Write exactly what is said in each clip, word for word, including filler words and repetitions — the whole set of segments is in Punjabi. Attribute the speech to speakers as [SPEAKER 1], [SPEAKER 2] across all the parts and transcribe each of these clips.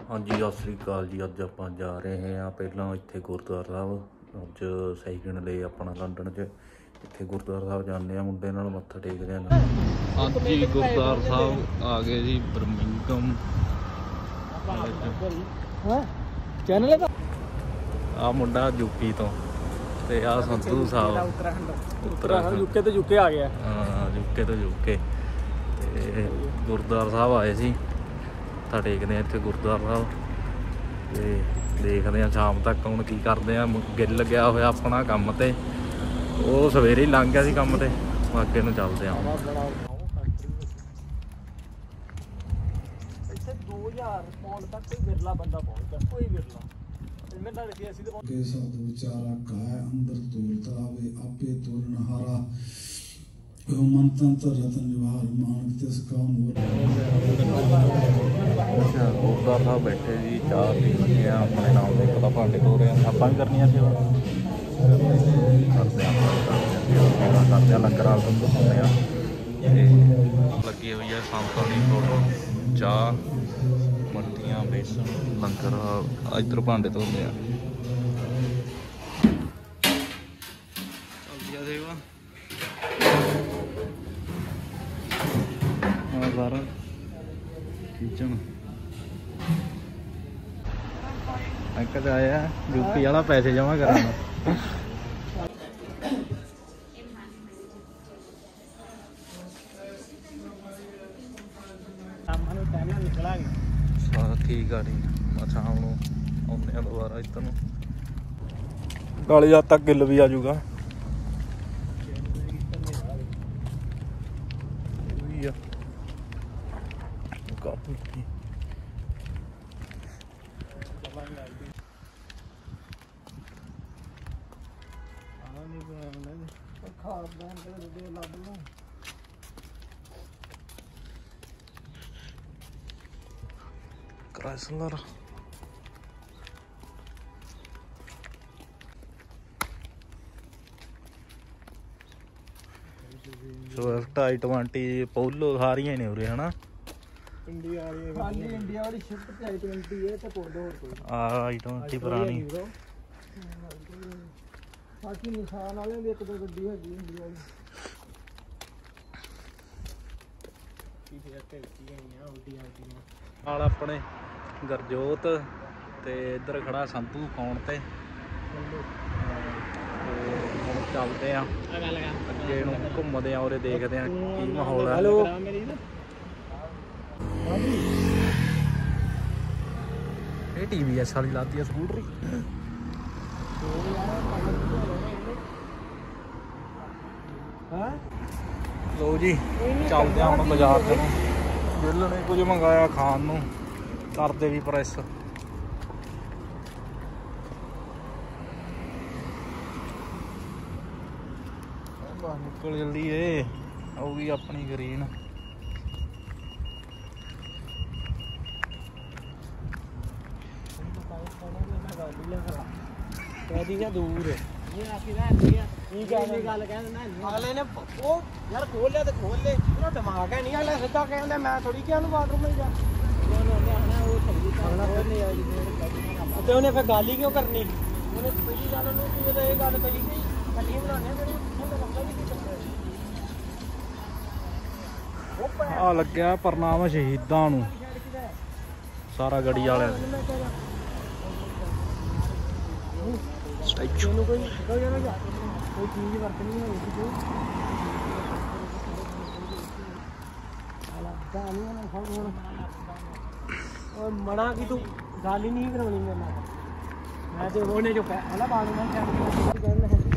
[SPEAKER 1] हाँ जी सत श्री अकाल जी। अज आप जा रहे हैं पहला इत्थे गुरुद्वारा साहब। अज सैकंड ले अपना लंडन च इत्थे गुरुद्वारा साहब जाने मुंडे नाल मत्था टेकदे हैं। अज जी गुरुद्वारा साहब आ गए जी बर्मिंघम
[SPEAKER 2] चैनल
[SPEAKER 1] आ मुंडा यूपी तो ते आ संधू साहब
[SPEAKER 2] उत्तराखंड यूके तो यूके आ गया।
[SPEAKER 1] हाँ यूके तो यूके गुरुद्वारा साहब आए सी मत्था टेकते हैं इत्थे गुरुद्वारा साहब ते देखते हैं शाम तक हुण की करते हैं। गिल गया होया अपना काम ते वो सवेरे ही लंघ गया सी काम ते अगे नूं चलदे हैं।
[SPEAKER 2] दो हज़ार पौंड तक कोई विरला बंदा पहुंचा, कोई विरला
[SPEAKER 3] विचारा काय अंदर तोलता आवे आपे तोलनहारा मंत्र रतन जवाहर मानक तिस काम हो।
[SPEAKER 1] गुरुद्वारा साहब बैठे जी चाह पी लगे अपने नाम से पता भांडे धो रहे हैं। आप भी करनी है सेवा करते हैं करते लंगर वाल तुम दिखाते हैं। लगी हुई है संतां दी फोटो चाह मट्ठियां बेसन लंगर इधर भांडे धोते हैं। चलती है सेवा सारा किचन अंकल आया यूपी वाला पैसे जमा कराना। ठीक है ठीक है शाम को आने दोबारा इधर गाली तक गिल भी आ जाऊगा। Chrysler Swift i twenty Polo सारिया ने उरे है ना।
[SPEAKER 2] इंडिया वाली खाली इंडिया वाली शिफ्ट ते आई ट्वेंटी है ते पोलो और कोई
[SPEAKER 1] आ आई ट्वेंटी पुरानी
[SPEAKER 2] बाकी निशान वाले भी एक दो गड्डी है इंडिया वाली
[SPEAKER 1] नाल अपने गरजोत ते इधर खड़ा संतू फोन ते चलते हैं अगे घूमते हैं और देखते हैं की माहौल है। ये टी वी एस वाली लाती है स्कूटरी। लो जी चलते हैं हम बाजार से बिल ने कुछ मंगाया खान नूं करते भी प्रेस निकल जल्दी है आऊगी अपनी ग्रीन।
[SPEAKER 2] दूर अगले ने वो यार खोल लिया तो खोल ले दिमाग है नहीं अगले सीधा कहते मैं थोड़ी क्या बाथरूम में जा उन्हें फिर गाली क्यों करनी उन्हें पहली गल ये गल कही कि कट्ठी बनाने
[SPEAKER 1] आ लग्या प्रणाम शहीदां नूं सारा गड़ी वाले स्टैचू
[SPEAKER 2] कोई कोई चीज वरतनी है और मना की तू गाल ही नहीं करानी मेरे नाल मैं तो उन्हें जो पहला बाल में कहना है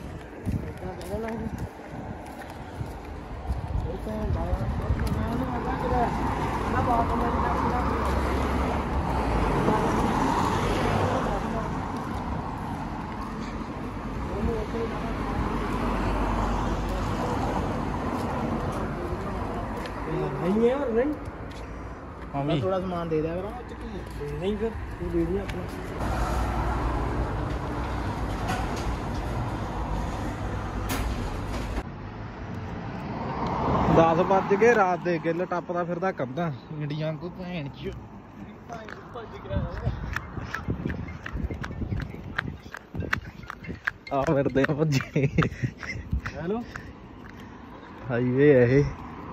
[SPEAKER 2] नहीं है और नहीं थोड़ा सामान दे दिया करो नहीं फिर तू दे दिया अपना
[SPEAKER 1] दस बज गए रात दे गिल टपदा फिरदा कंधा इंडिया को भैन च ਆ ਫਿਰਦੇ ਆ ਭੱਜੇ।
[SPEAKER 2] ਹੈਲੋ
[SPEAKER 1] ਹਾਈਵੇ ਹੈ ਇਹ।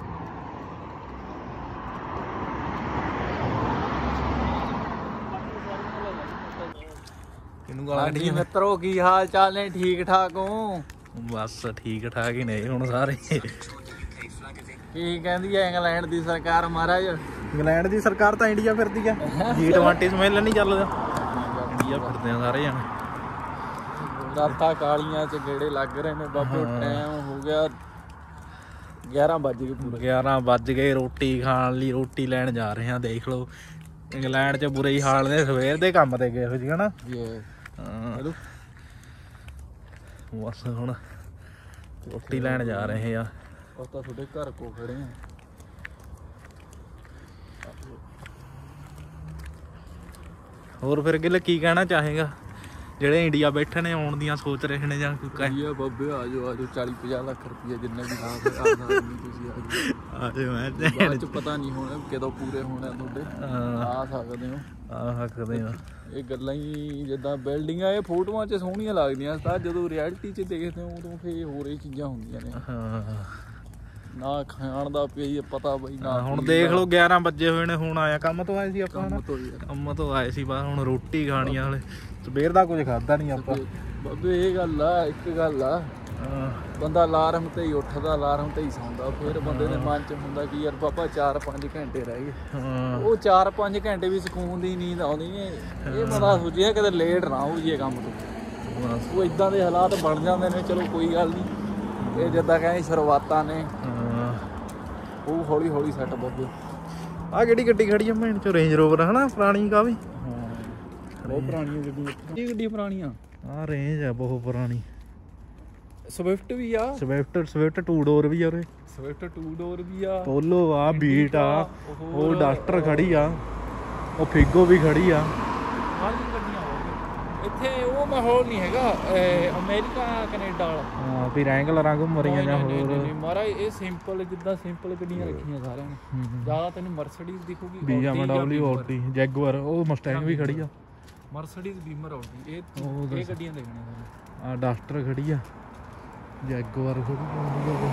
[SPEAKER 1] ਇਹਨੂੰ ਗਾਲਾਂ ਕੱਢੀਆਂ
[SPEAKER 4] ਮਿੱਤਰੋ ਕੀ ਹਾਲ ਚਾਲ ਨੇ? ਠੀਕ ਠਾਕ ਹੋ?
[SPEAKER 1] ਬਸ ਠੀਕ ਠਾਕ ਹੀ ਨੇ ਹੁਣ ਸਾਰੇ।
[SPEAKER 4] ਕੀ ਕਹਿੰਦੀ ਹੈ ਇੰਗਲੈਂਡ ਦੀ ਸਰਕਾਰ ਮਹਾਰਾਜ?
[SPEAKER 1] ਇੰਗਲੈਂਡ ਦੀ ਸਰਕਾਰ ਤਾਂ ਇੰਡੀਆ ਫਿਰਦੀ ਆ। ਜੀ ਟਵੰਟੀ ਸਮੇਲ ਨਹੀਂ ਚੱਲਦਾ, ਇੰਡੀਆ ਫਿਰਦੇ ਆ ਸਾਰੇ ਜਾਣੇ।
[SPEAKER 4] ਰਾਤਾਂ ਕਾਲੀਆਂ ਚ ਗੇੜੇ ਲੱਗ ਰਹੇ ਨੇ ਬਾਬੇ। ਟਾਈਮ ਹੋ ਗਿਆ ਗਿਆਰਾਂ ਵੱਜ ਗਏ ਪੂਰੇ।
[SPEAKER 1] ਗਿਆਰਾਂ ਵੱਜ ਗਏ। ਰੋਟੀ ਖਾਣ ਲਈ ਰੋਟੀ ਲੈਣ ਜਾ ਰਹੇ ਆ। ਦੇਖ ਲਓ ਇੰਗਲੈਂਡ ਚ ਬੁਰੇ ਹੀ ਹਾਲ ਨੇ। ਸਵੇਰ ਦੇ ਕੰਮ ਤੇ ਗਏ ਹੋ ਜੀ ਹਨਾ।
[SPEAKER 4] ਹੈਲੋ
[SPEAKER 1] ਬਸ ਹੁਣ ਰੋਟੀ ਲੈਣ ਜਾ ਰਹੇ ਆ।
[SPEAKER 4] ਉਹ ਤਾਂ ਤੁਹਾਡੇ ਘਰ ਕੋ ਖੜੇ ਆ।
[SPEAKER 1] ਹੋਰ ਫਿਰ ਗਿੱਲ ਕੀ ਕਹਿਣਾ ਚਾਹੇਗਾ ਜਿਹੜੇ ਇੰਡੀਆ ਬੈਠੇ ਨੇ ਆਉਣ ਦੀਆਂ ਸੋਚ ਰਹੇ ਨੇ ਜਾਂ ਕੋਈ?
[SPEAKER 4] ਵਧੀਆ ਬਾਬੇ ਆ ਜਾਓ ਆ ਜਾਓ। ਚਾਲੀ ਪੰਜਾਹ ਲੱਖ ਰੁਪਈਆ ਜਿੰਨੇ ਵੀ ਆ ਸਕਦੇ ਤੁਸੀਂ ਆ ਜਾਓ।
[SPEAKER 1] ਆ ਜਾਓ। ਮੈਂ
[SPEAKER 4] ਬਾਅਦ ਚ ਪਤਾ ਨਹੀਂ ਹੁਣ ਕਦੋਂ ਪੂਰੇ ਹੋਣੇ ਤੁਹਾਡੇ। ਆ ਸਕਦੇ ਹੋ
[SPEAKER 1] ਆ ਸਕਦੇ ਆ।
[SPEAKER 4] ਇਹ ਗੱਲਾਂ ਹੀ ਜਿੱਦਾਂ ਬਿਲਡਿੰਗਾਂ ਇਹ ਫੋਟੋਆਂ 'ਚ ਸੋਹਣੀਆਂ ਲੱਗਦੀਆਂ ਤਾਂ ਜਦੋਂ ਰਿਐਲਿਟੀ 'ਚ ਦੇਖਦੇ ਹੋ ਉਦੋਂ ਫਿਰ ਹੋਰ ਇਹ ਚੀਜ਼ਾਂ ਹੁੰਦੀਆਂ ਨੇ।
[SPEAKER 1] ਹਾਂ
[SPEAKER 4] ਨਾ ਖਾਣ ਦਾ ਪਈ ਪਤਾ ਬਈ ਨਾ।
[SPEAKER 1] ਹੁਣ ਦੇਖ ਲਓ ਗਿਆਰਾਂ ਵੱਜੇ ਹੋਏ ਨੇ। ਹੁਣ ਆਇਆ ਕੰਮ ਤੋਂ ਆਏ ਸੀ ਆਪਾਂ।
[SPEAKER 4] ਕੰਮ ਤੋਂ ਯਾਰ
[SPEAKER 1] ਕੰਮ ਤੋਂ ਆਏ ਸੀ ਬਸ ਹੁਣ ਰੋਟੀ ਖਾਣੀ ਆ। ਹਲੇ ਸਵੇਰ ਦਾ ਕੁਝ ਖਾਦਾ ਨਹੀਂ ਆਪਾਂ।
[SPEAKER 4] ਬਾਬੇ ਇਹ ਗੱਲ ਆ, ਇੱਕ ਗੱਲ ਆ, ਬੰਦਾ ਅਲਾਰਮ ਤੇ ਹੀ ਉੱਠਦਾ ਅਲਾਰਮ ਤੇ ਹੀ ਸੌਂਦਾ। ਫਿਰ ਬੰਦੇ ਦੇ ਮਨ 'ਚ ਹੁੰਦਾ ਕਿ ਯਾਰ ਬਾਬਾ ਚਾਰ ਪੰਜ ਘੰਟੇ ਰਹਿ ਗਏ। ਉਹ ਚਾਰ ਪੰਜ ਘੰਟੇ ਵੀ ਸਕੂਨ ਦੀ ਨੀਂਦ ਆਉਂਦੀ ਹੈ। ਇਹ ਬੰਦਾ ਸੋਚਿਆ ਕਿਤੇ ਲੇਟ ਨਾ ਹੋ ਜਾਈਏ ਕੰਮ ਤੋਂ। ਉਹ ਇਦਾਂ ਦੇ ਹਾਲਾਤ ਬਣ ਜਾਂਦੇ ਨੇ। ਚਲੋ ਕੋਈ ਗੱਲ ਨਹੀਂ। ਇਹ ਜਿੱਦਾਂ ਕਹਿੰਦੇ ਸ਼ੁਰੂਆਤਾਂ ਨੇ, ਉਹ ਹੌਲੀ ਹੌਲੀ ਸੈੱਟ ਬਾਬੇ।
[SPEAKER 1] ਆਹ ਕਿਹੜੀ ਗੱਡੀ ਖੜੀ ਆ ਭੈਣ ਚੋ? ਰੇਂਜ ਰੋਵਰ ਹਨਾ, ਪੁਰਾਣੀ ਕਾਫੀ।
[SPEAKER 4] ਬਹੁਤ ਪੁਰਾਣੀਆਂ ਗੱਡੀਆਂ। ਇਹ ਗੱਡੀਆਂ ਪੁਰਾਣੀਆਂ।
[SPEAKER 1] ਆਹ ਰੇਂਜ ਆ ਬਹੁਤ ਪੁਰਾਣੀ।
[SPEAKER 4] ਸਵਿਫਟ ਵੀ ਆ।
[SPEAKER 1] ਸਵਿਫਟ ਸਵਿਫਟ ਟੂ ਡੋਰ ਵੀ ਆ ਉਰੇ।
[SPEAKER 4] ਸਵਿਫਟ ਟੂ ਡੋਰ ਵੀ ਆ।
[SPEAKER 1] ਪੋਲੋ ਆ, ਬੀਟ ਆ, ਉਹ ਡਸਟਰ ਖੜੀ ਆ, ਉਹ ਫਿਗੋ ਵੀ ਖੜੀ ਆ।
[SPEAKER 4] ਸਾਰੀਆਂ ਗੱਡੀਆਂ ਹੋ ਇੱਥੇ ਉਹ ਮਾਹੌਲ ਨਹੀਂ ਹੈਗਾ ਅਮਰੀਕਾ ਕੈਨੇਡਾ ਵਾਲਾ।
[SPEAKER 1] ਹਾਂ ਵੀ ਰੈਂਗਲਰਾਂ ਘੁੰਮ ਰਹੀਆਂ ਜਾਂ ਹੋਰ।
[SPEAKER 4] ਮਹਾਰਾਜ ਇਹ ਸਿੰਪਲ ਜਿੱਦਾਂ ਸਿੰਪਲ ਗੱਡੀਆਂ ਰੱਖੀਆਂ ਸਾਰਿਆਂ ਨੇ। ਜ਼ਿਆਦਾ ਤੈਨੂੰ ਮਰਸੀਡੀਜ਼ ਦਿਖੂਗੀ,
[SPEAKER 1] B M W, Audi, Jaguar, ਉਹ ਮਸਟੈਂਗ ਵੀ ਖੜੀ ਆ।
[SPEAKER 4] ਮਰਸੀਡੀਜ਼, ਬੀਮਰ, ਆਡੀ, ਇਹ ਇਹ ਗੱਡੀਆਂ ਦੇਖਣੀਆਂ ਤੁਹਾਨੂੰ।
[SPEAKER 1] ਆ ਡਸਟਰ ਖੜੀ ਆ, ਜੈਗੁਆਰ ਖੜੀ ਆ।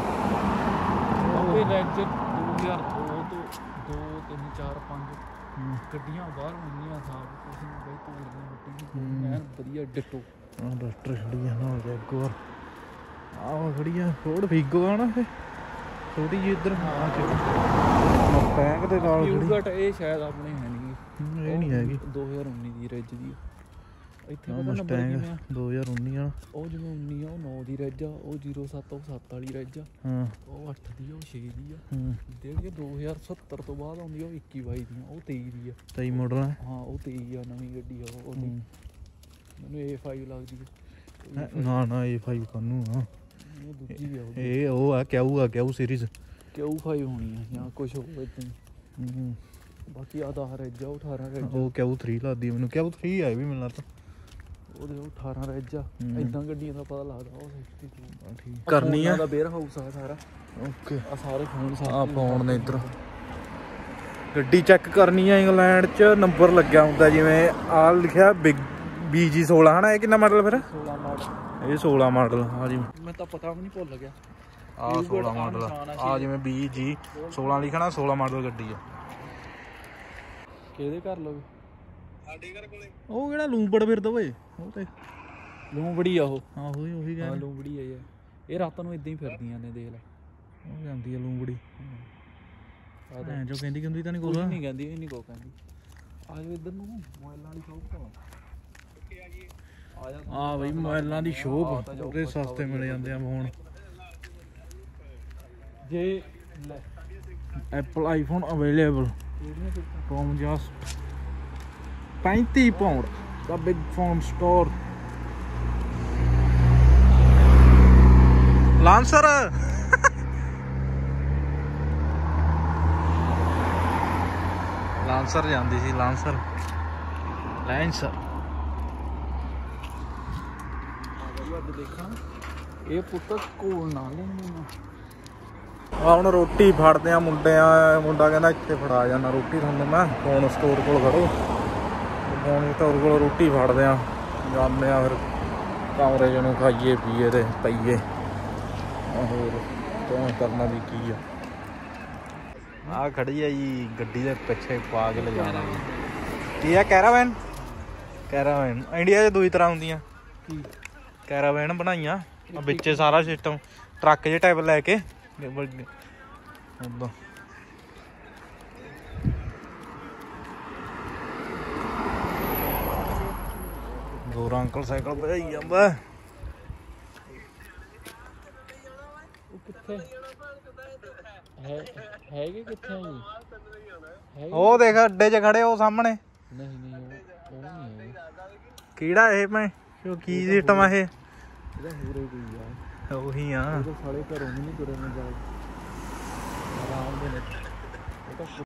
[SPEAKER 4] ਉਹ ਰੈਂਜ ਦੋ ਹਜ਼ਾਰ ਦੋ ਤੋਂ ਦੋ ਤਿੰਨ ਚਾਰ ਪੰਜ ਗੱਡੀਆਂ ਬਾਹਰ ਹੁੰਦੀਆਂ ਸਾਫ ਕੁਛ ਨਹੀਂ ਬਈ ਤੋੜਦੀਆਂ ਮਿੱਟੀ ਐਨ ਵਧੀਆ ਡਿੱਟੋ।
[SPEAKER 1] ਆ ਡਸਟਰ ਖੜੀ ਆ ਨਾਲ ਜੈਗੁਆਰ। ਆਹ ਖੜੀ ਆ ਫੋਰਡ ਫਿਗੋ ਆ ਨਾ ਇਹ ਛੋਟੀ ਜਿਹੀ ਇੱਧਰ। ਹਾਂ ਮਸਟੈਂਗ ਦੇ ਨਾਲ
[SPEAKER 4] ਯੂਗਟ ਇਹ ਸ਼ਾਇਦ ਆਪਣੇ ਹੈ ਨਹੀਂ।
[SPEAKER 1] ਇਹ ਨਹੀਂ ਹੈਗੀ।
[SPEAKER 4] ਦੋ ਹਜ਼ਾਰ ਉੱਨੀ ਦੀ ਰੈਜ ਦੀ ਇੱਥੇ ਪਤਾ ਨੰਬਰ
[SPEAKER 1] ਮਸਟੈਂਗ
[SPEAKER 4] ਕਿਵੇਂ ਆ?
[SPEAKER 1] ਦੋ ਹਜ਼ਾਰ ਉੱਨੀ ਆ।
[SPEAKER 4] ਉਹ ਜਿਵੇਂ ਉੱਨੀ ਆ ਉਹ ਨੌ ਦੀ ਰੈਜ ਆ। ਉਹ ਜ਼ੀਰੋ ਸੱਤ ਉਹ ਸੱਤ ਵਾਲੀ ਰੈਜ ਆ।
[SPEAKER 1] ਹਾਂ
[SPEAKER 4] ਉਹ ਅੱਠ ਦੀ ਆ। ਉਹ ਛੇ ਦੀ ਆ।
[SPEAKER 1] ਹੂੰ
[SPEAKER 4] ਜਿਹੜੀ ਦੋ ਹਜ਼ਾਰ ਸੱਤਰ ਤੋਂ ਬਾਅਦ ਆਉਂਦੀ ਆ ਉਹ ਇੱਕੀ ਬਾਈ ਦੀਆਂ। ਉਹ ਤੇਈ ਦੀ ਆ।
[SPEAKER 1] ਤੇਈ ਮਾਡਲ ਆ।
[SPEAKER 4] ਹਾਂ ਉਹ ਤੇਈ ਆ ਨਵੀਂ ਗੱਡੀ ਆ ਉਹ। ਉਹਦੀ ਮੈਨੂੰ ਏ ਫਾਈਵ ਲੱਗਦੀ ਆ।
[SPEAKER 1] ਨਾ ਨਾ ਏ ਫਾਈਵ ਕਾਨੂੰ ਆ।
[SPEAKER 4] ਇਹ ਦੂਜੀ ਆ।
[SPEAKER 1] ਇਹ ਉਹ ਆ ਕਿਊ ਆ ਕਿਊ ਸੀਰੀਜ਼।
[SPEAKER 4] ਕਿਊ ਫਾਈਵ ਹੋਣੀ ਆ ਜਾਂ ਕੁਛ ਹੋਰ ਇੱਦਾਂ। ਬਾਕੀ ਆ ਦਸ ਰੈਜ ਆ। ਉਹ ਅਠਾਰਾਂ ਰੈਜ।
[SPEAKER 1] ਉਹ ਕਿਊ ਥ੍ਰੀ ਲੱਗਦੀ ਮੈਨੂੰ। ਕਿਊ ਥ੍ਰੀ ਆ ਇਹ ਵੀ ਮੈਨੂੰ ਲੱਗਦਾ।
[SPEAKER 4] ਉਹਦੇ ਉਹ ਅਠਾਰਾਂ ਰੈਜ ਆ। ਇੱਦਾਂ ਗੱਡੀਆਂ ਦਾ ਪਤਾ ਲੱਗਦਾ। ਉਹ ਸਿਕਸਟੀ ਟੂ
[SPEAKER 1] ਠੀਕ ਕਰਨੀ ਆ।
[SPEAKER 4] ਦਾ ਵੇਅਰ ਹਾਊਸ ਆ ਸਾਰਾ।
[SPEAKER 1] ਓਕੇ
[SPEAKER 4] ਆ ਸਾਰੇ ਫੋਨ ਸਾਰੇ
[SPEAKER 1] ਆ ਫੋਨ ਨੇ ਇੱਧਰ। ਗੱਡੀ ਚੈੱਕ ਕਰਨੀ ਆ। ਇੰਗਲੈਂਡ 'ਚ ਨੰਬਰ ਲੱਗਿਆ ਹੁੰਦਾ ਜਿਵੇਂ ਆ ਲਿਖਿਆ ਬਿਗ ਬੀ ਜੀ ਸੋਲਾਂ ਹਨਾ। ਇਹ ਕਿੰਨਾ ਮਾਡਲ ਫਿਰ?
[SPEAKER 4] ਸੋਲਾਂ ਮਾਡਲ।
[SPEAKER 1] ਇਹ ਸੋਲਾਂ ਮਾਡਲ ਆ ਜੀ।
[SPEAKER 4] ਮੈਂ ਤਾਂ ਪਤਾ ਵੀ ਨਹੀਂ ਭੁੱਲ ਗਿਆ।
[SPEAKER 1] ਆ ਸੋਲਾਂ ਮਾਡਲ ਆ ਜਿਵੇਂ ਬੀ ਜੀ ਸੋਲਾਂ ਲਿਖਣਾ ਸੋਲਾਂ ਮਾਡਲ ਗੱਡੀ ਆ।
[SPEAKER 4] ਕਿਹਦੇ ਘਰ ਲੋਗੇ?
[SPEAKER 2] ਸਾਡੇ ਘਰ ਕੋਲੇ।
[SPEAKER 1] ਉਹ ਕਿਹੜਾ ਲੂੰਬੜ ਫਿਰਦਾ ਓਏ? ਉਹ ਤੇ
[SPEAKER 4] ਲੂੰਬੜੀ ਆ ਉਹ।
[SPEAKER 1] ਹਾਂ ਉਹੀ ਉਹੀ
[SPEAKER 4] ਹਾਂ
[SPEAKER 1] ਕਹਿੰਦਾ।
[SPEAKER 4] ਲੂੰਬੜੀ ਆ ਯਾਰ। ਇਹ ਰਾਤਾਂ ਨੂੰ ਇਦਾਂ ਹੀ ਫਿਰਦੀਆਂ ਨੇ ਦੇਖ ਲੈ।
[SPEAKER 1] ਉਹ ਜਾਂਦੀ ਆ ਲੂੰਬੜੀ।
[SPEAKER 4] ਆ
[SPEAKER 1] ਐਂ ਜੋ ਕਹਿੰਦੀ ਕਹਿੰਦੀ ਤਾਂ ਨਹੀਂ
[SPEAKER 4] ਕੁਝ
[SPEAKER 1] ਕੋਲ।
[SPEAKER 4] ਨਹੀਂ ਕਹਿੰਦੀ। ਇਹ ਨਹੀਂ ਕੋ ਕਹਿੰਦੀ। ਆ ਜਾਓ ਇੱਧਰ ਨੂੰ ਮੋਬਾਈਲਾਂ ਵਾਲੀ ਸ਼ੌਪ ਤੋਂ। ਆ ਜਾ।
[SPEAKER 1] ਆ ਬਈ ਮੋਬਾਈਲਾਂ ਦੀ ਸ਼ੋਪ ਉਹਦੇ ਸਸਤੇ ਮਿਲ ਜਾਂਦੇ ਆ ਫੋਨ।
[SPEAKER 4] ਜੇ ਲੈ
[SPEAKER 1] Apple iPhone available from just ਪੈਂਤੀ ਪਾਉਂਡ ਦਾ big phone store. Lancer Lancer ਜਾਂਦੀ ਸੀ। ਲਾਂਸਰ ਲਾਂਸਰ
[SPEAKER 4] ਦੇਖਣਾ ਇਹ ਪੁੱਤ ਕੋਲ ਨਾ ਲੈਣਾ।
[SPEAKER 1] ਆ ਹੁਣ ਰੋਟੀ ਫੜਦੇ ਆ ਮੁੰਡੇ ਆ। ਮੁੰਡਾ ਕਹਿੰਦਾ ਇੱਥੇ ਫੜਾ ਜਾਣਾ ਰੋਟੀ ਤੁਹਾਨੂੰ ਮੈਂ। ਫੋਨ ਸਟੋਰ ਕੋਲ ਖੜੋ। ਫੋਨ ਸਟੋਰ ਕੋਲ ਰੋਟੀ ਫੜਦੇ ਆ। ਜਾਂਦੇ ਆ ਫਿਰ। ਰੋਟੀ ਖਾਣ। ਰੋਟੀ ਖਾਣ।
[SPEAKER 4] ਇਹ ਪੁੱਤ ਕੋਲ ਨਾ ਲੈਣਾ।
[SPEAKER 1] ਆ ਹੁਣ ਰੋਟੀ ਫੜਦੇ ਆ ਮੁੰਡੇ ਆ। ਮੁੰਡਾ ਕਹਿੰਦਾ ਇੱਥੇ ਫੜਾ ਜਾਣਾ ਰੋਟੀ ਤੁਹਾਨੂੰ ਮੈਂ। ਫੋਨ ਸਟੋਰ ਕੋਲ ਖੜੋ। ਫੋਨ ਸਟੋਰ ਕੋਲ ਰੋਟੀ ਫੜਦੇ ਆ। ਕਮਰੇ 'ਚ ਨੂੰ ਖਾਈਏ ਪੀਏ ਤੇ ਪਈਏ ਹੋਰ ਕਿਉਂ ਕਰਨਾ ਵੀ ਕੀ ਆ। ਆਹ ਖੜੀ ਆ ਜੀ ਗੱਡੀ ਦੇ ਪਿੱਛੇ ਪਾ ਕੇ ਲਿਜਾਣਾ ਕੀ ਆ ਕੈਰਾਵੈਨ ਕੈਰਾਵੈਨ ਇੰਡੀਆ 'ਚ ਦੂਜੀ ਤਰ੍ਹਾਂ ਹੁੰਦੀਆਂ ਕੈਰਾਵੈਨ ਬਣਾਈਆਂ ਵਿੱਚੇ ਸਾਰਾ ਸਿਸਟਮ ਟਰੱਕ ਜਿਹੇ ਟਾਈਪ ਲੈ ਕੇ ਉੱਦਾਂ ਗੋਰਾ ਅੰਕਲ ਸਾਈਕਲ ਭਜਾਈ ਜਾਂਦਾ
[SPEAKER 4] ਕਿੱਥੇ ਹੈ ਹੈਗੇ ਕਿੱਥੇ ਜੀ
[SPEAKER 1] ਉਹ ਦੇਖ ਅੱਡੇ 'ਚ ਖੜੇ ਉਹ ਸਾਹਮਣੇ
[SPEAKER 4] ਨਹੀਂ ਨਹੀਂ ਉਹ ਉਹ ਨਹੀਂ ਹੈ
[SPEAKER 1] ਕਿਹੜਾ ਇਹ ਮੈਂ ਕੀ ਸਿਸਟਮ ਆ ਇਹ
[SPEAKER 4] ਇਹਦਾ ਹੋਰੇ ਕੋਈ ਆ
[SPEAKER 1] ਉਹੀ ਆ
[SPEAKER 4] ਸਾਲੇ ਘਰੋਂ ਵੀ ਨਹੀਂ ਤੁਰੇ ਨੇ ਜਾ ਆਰਾਮ ਦੇ ਨੇ ਇਹ ਤਾਂ